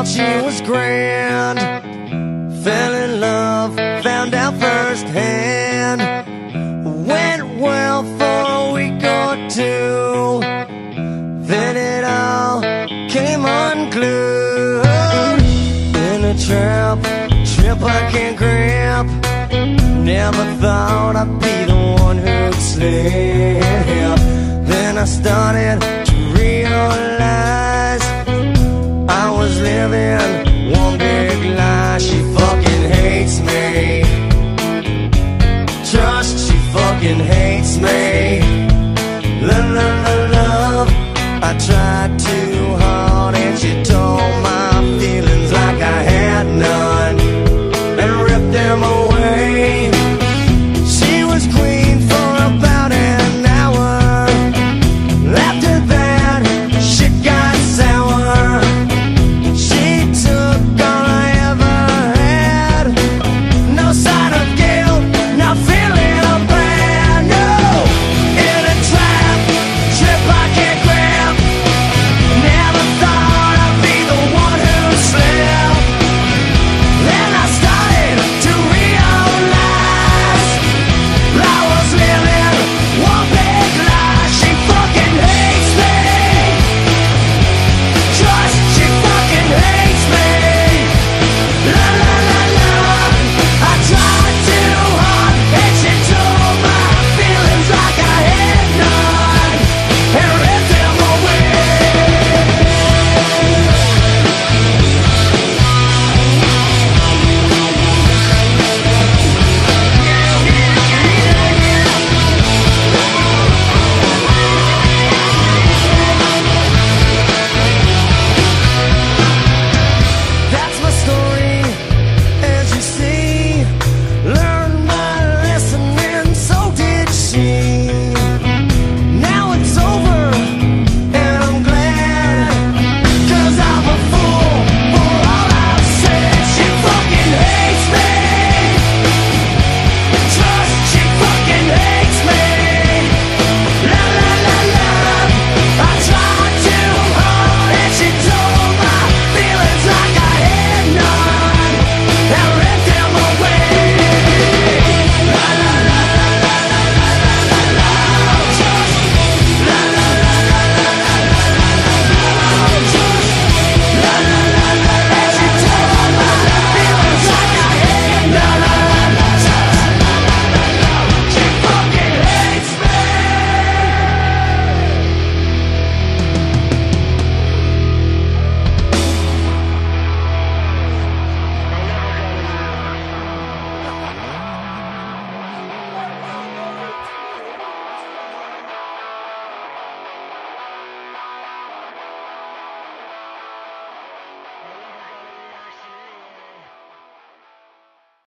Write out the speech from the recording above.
thought she was grand. Fell in love, found out firsthand. Went well for a week or two, then it all came unglued. In a trap I can't grab. Never thought I'd be the one who'd slip. Then I started to realize I was living one big lie. She fucking hates me. Trust, she fucking hates me. Love, I tried too hard and she told my feelings like I had none and ripped them away.